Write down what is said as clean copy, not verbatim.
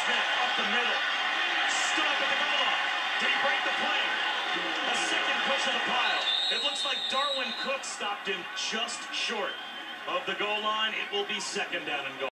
Smith up the middle. Stood up at the goal line. Did he break the play? A second push of the pile. It looks like Darwin Cook stopped him just short of the goal line. It will be second down and goal.